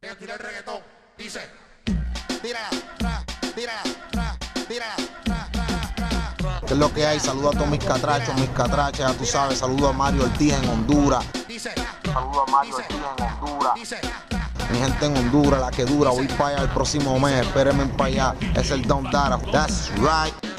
Tira el reggaetón, dice. Tírala, tra, tírala, tra, tírala, tra, tra, tra, tra. ¿Qué es lo que hay? Saludo a todos mis catrachas, ya tú sabes. Saludo a Mario Ortiz en Honduras. Saludo a Mario Ortiz en Honduras. Mi gente en Honduras, la que dura. Voy para allá el próximo mes. Espérenme para allá. Es el Don Dara. That's right.